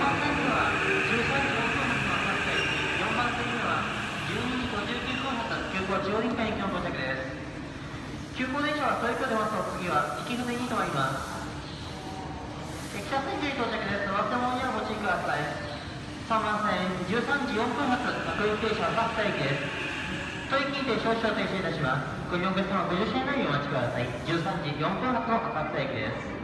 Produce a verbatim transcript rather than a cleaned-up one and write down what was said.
番線ではじゅうさんじよんぷん発の各駅、よんばん線ではじゅうにじごじゅうきゅうふん発急行中央林間駅の到着です。急行電車はそういう距で待つと次は曳舟に停まります。駅舎線に到着です。お忘れ物にはご注意ください。さんばん線じゅうさんじよんぷん発各駅停車は秋田駅です。当駅にて少々停止いたします。ご利用のお客様ご乗車のようにお待ちください。じゅうさんじよんぷん発の秋田駅です。